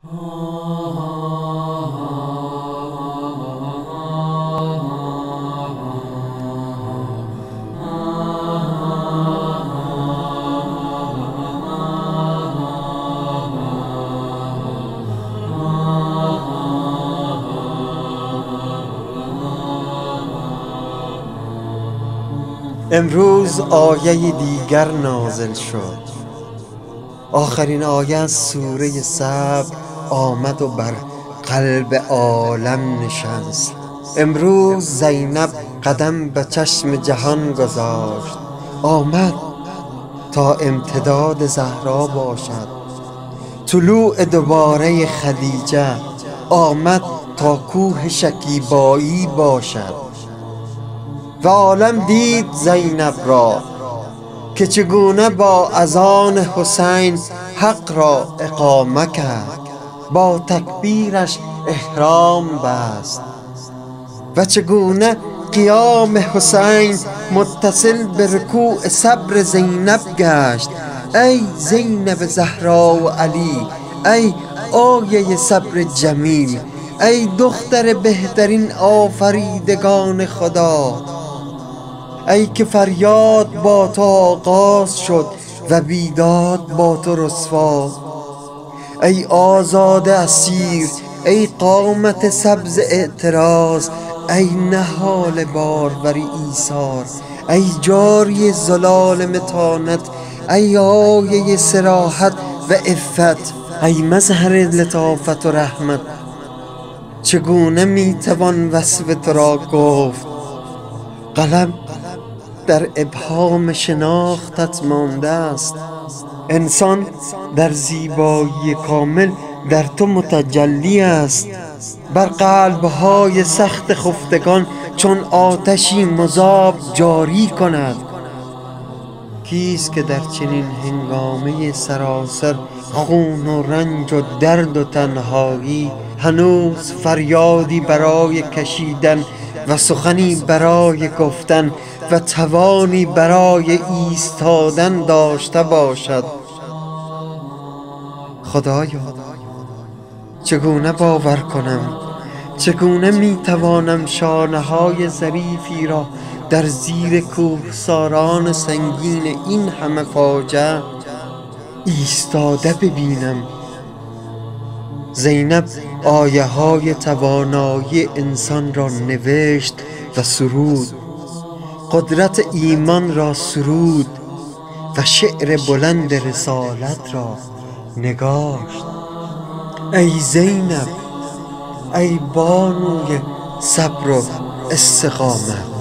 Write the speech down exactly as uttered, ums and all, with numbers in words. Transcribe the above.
امروز آیه دیگر نازل شد. آخرین آیه از سوره صبر آمد و بر قلب عالم نشست. امروز زینب قدم به چشم جهان گذاشت. آمد تا امتداد زهرا باشد. طلوع دوباره خدیجه آمد تا کوه شکیبایی باشد. و عالم دید زینب را که چگونه با اذان حسین حق را اقامه کرد، با تکبیرش احرام بست و چگونه قیام حسین متصل به رکوع صبر زینب گشت. ای زینب زهرا و علی، ای آیه صبر جمیل، ای دختر بهترین آفریدگان خدا، ای که فریاد با تو آغاز شد و بیداد با تو رسوا. ای آزاد اسیر، ای قامت سبز اعتراض، ای نهال باروری ایثار، ای جاری زلال متانت، ای آیه صراحت و عفت، ای مظهر لطافت و رحمت. چگونه میتوان وصف تو را گفت؟ قلم در ابهام شناختت مانده است. انسان در زیبایی کامل در تو متجلی است. بر قلبهای سخت خفتگان چون آتشی مذاب جاری کند. کیست که در چنین هنگامه سراسر خون و رنج و درد و تنهایی هنوز فریادی برای کشیدن و سخنی برای گفتن و توانی برای ایستادن داشته باشد؟ خدایا، چگونه باور کنم؟ چگونه میتوانم شانه های ظریفی را در زیر کوهساران سنگین این همه فاجعه ایستاده ببینم؟ زینب آیه های توانایی انسان را نوشت و سرود، قدرت ایمان را سرود و شعر بلند رسالت را نگاشت. ای زینب، ای بانوی صبر و استقامت.